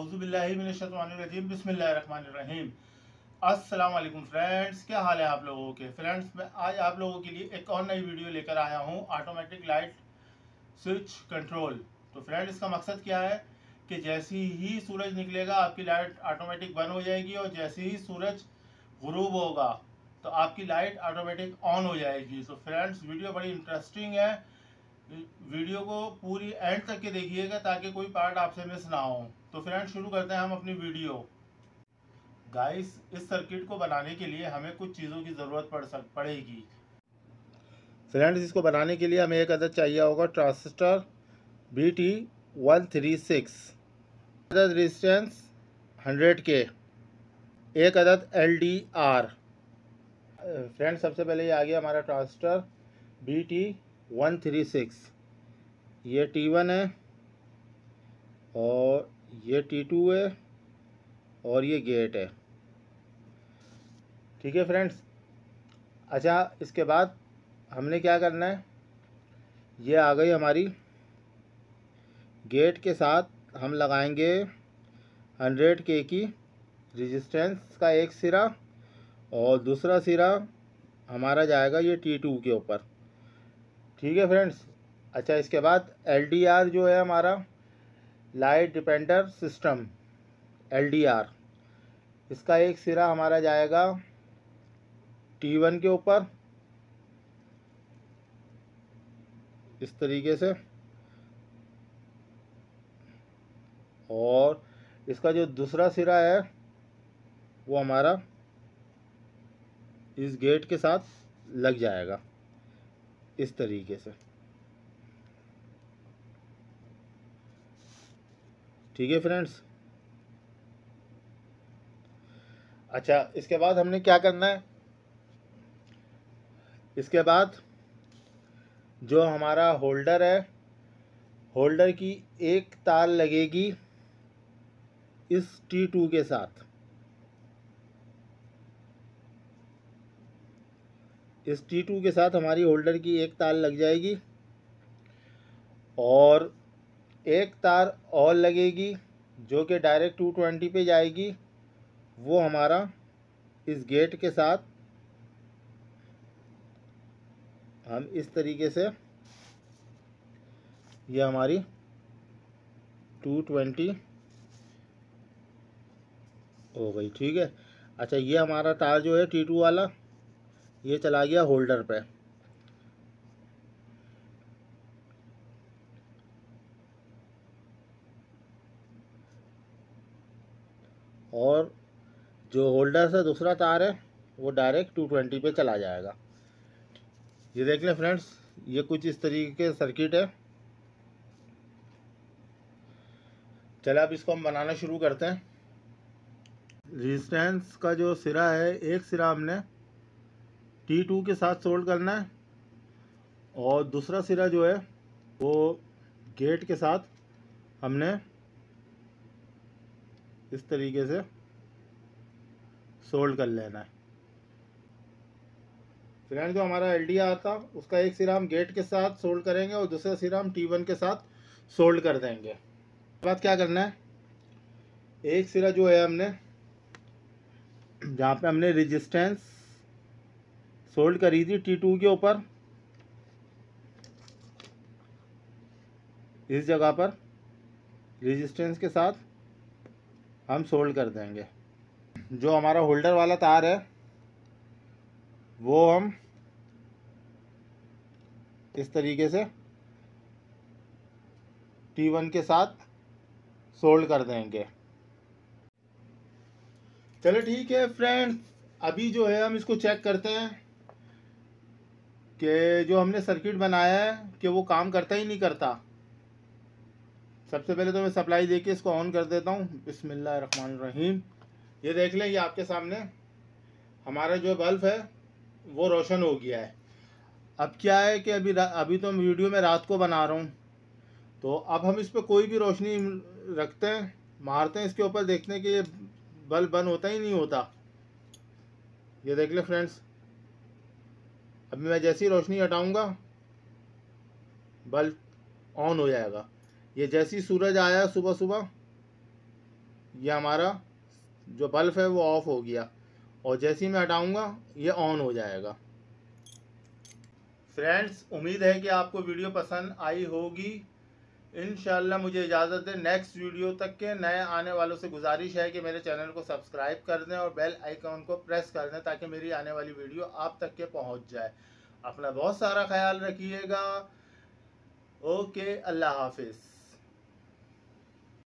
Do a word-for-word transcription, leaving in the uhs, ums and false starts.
औज़ुबिल्लाहि मिनश्शैतानिर्रजीम बिस्मिल्लाहिर्रहमानिर्रहीम। अस्सलाम वालेकुम फ्रेंड्स, क्या हाल है आप लोगों के। फ्रेंड्स, मैं आज आप लोगों के लिए एक और नई वीडियो लेकर आया हूँ, ऑटोमेटिक लाइट स्विच कंट्रोल। तो फ्रेंड्स, इसका मकसद क्या है कि जैसे ही सूरज निकलेगा आपकी लाइट ऑटोमेटिक बंद हो जाएगी, और जैसे ही सूरज गुरूब होगा तो आपकी लाइट ऑटोमेटिक ऑन हो जाएगी। तो फ्रेंड्स, वीडियो बड़ी इंटरेस्टिंग है, वीडियो को पूरी एंड तक के देखिएगा ताकि कोई पार्ट आपसे मिस ना हो। तो फ्रेंड्स, शुरू करते हैं हम अपनी वीडियो। गाइस, इस सर्किट को बनाने के लिए हमें कुछ चीज़ों की ज़रूरत पड़ सक पड़ेगी। फ्रेंड्स, इसको बनाने के लिए हमें एक अदद चाहिए होगा transistor B T one three six, अदद रेजिस्टेंस हंड्रेड के, एक अदद एल डी आर। फ्रेंड्स, सबसे पहले ये आ गया हमारा transistor B T one three six. ये टी वन है और ये टी टू है और ये गेट है। ठीक है फ्रेंड्स। अच्छा, इसके बाद हमने क्या करना है, ये आ गई हमारी गेट के साथ हम लगाएंगे हंड्रेड के की रेजिस्टेंस का एक सिरा, और दूसरा सिरा हमारा जाएगा ये टी टू के ऊपर। ठीक है फ्रेंड्स। अच्छा, इसके बाद एल डी आर जो है हमारा light depender system L D R, इसका एक सिरा हमारा जाएगा टी वन के ऊपर इस तरीके से, और इसका जो दूसरा सिरा है वो हमारा इस गेट के साथ लग जाएगा इस तरीके से। ठीक है फ्रेंड्स। अच्छा, इसके बाद हमने क्या करना है, इसके बाद जो हमारा होल्डर है, होल्डर की एक तार लगेगी इस टी टू के साथ, इस टी टू के साथ हमारी होल्डर की एक तार लग जाएगी, और एक तार और लगेगी जो कि डायरेक्ट टू ट्वेंटी पे जाएगी, वो हमारा इस गेट के साथ हम इस तरीके से, ये हमारी टू ट्वेंटी हो गई। ठीक है। अच्छा, ये हमारा तार जो है टी टू वाला ये चला गया होल्डर पे, और जो होल्डर से दूसरा तार है वो डायरेक्ट टू ट्वेंटी पे चला जाएगा। ये देख लें फ्रेंड्स, ये कुछ इस तरीके के सर्किट है। चलो अब इसको हम बनाना शुरू करते हैं। रेजिस्टेंस का जो सिरा है, एक सिरा हमने टी टू के साथ सोल्ड करना है, और दूसरा सिरा जो है वो गेट के साथ हमने इस तरीके से सोल्ड कर लेना है। फ्रेंड, जो हमारा एल डी आर था उसका एक सिरा हम गेट के साथ सोल्ड करेंगे और दूसरा सिरा हम टी वन के साथ सोल्ड कर देंगे। उसके बाद क्या करना है, एक सिरा जो है हमने जहाँ पे हमने रेजिस्टेंस सोल्ड करी थी टी टू के ऊपर, इस जगह पर रेजिस्टेंस के साथ हम सोल्ड कर देंगे। जो हमारा होल्डर वाला तार है वो हम इस तरीके से टी वन के साथ सोल्ड कर देंगे। चलो ठीक है फ्रेंड्स, अभी जो है हम इसको चेक करते हैं कि जो हमने सर्किट बनाया है कि वो काम करता ही नहीं करता। सबसे पहले तो मैं सप्लाई देके इसको ऑन कर देता हूँ। बिस्मिल्लाहिर्रहमानिर्रहीम। ये देख लें, ये आपके सामने हमारा जो बल्ब है वो रोशन हो गया है। अब क्या है कि अभी अभी तो वीडियो में रात को बना रहा हूँ, तो अब हम इस पर कोई भी रोशनी रखते हैं, मारते हैं इसके ऊपर, देखते हैं कि ये बल्ब बंद होता ही नहीं होता। ये देख ले फ्रेंड्स, अभी मैं जैसी रोशनी हटाऊंगा बल्ब ऑन हो जाएगा। ये जैसी सूरज आया सुबह सुबह ये हमारा जो बल्ब है वो ऑफ हो गया और जैसे ही मैं हटाऊंगा ये ऑन हो जाएगा। फ्रेंड्स, उम्मीद है कि आपको वीडियो पसंद आई होगी। इंशाल्लाह मुझे इजाज़त दें। नेक्स्ट वीडियो तक के नए आने वालों से गुजारिश है कि मेरे चैनल को सब्सक्राइब कर दें और बेल आइकन को प्रेस कर दें ताकि मेरी आने वाली वीडियो आप तक के पहुंच जाए। अपना बहुत सारा ख्याल रखिएगा। ओके, अल्लाह हाफिज़।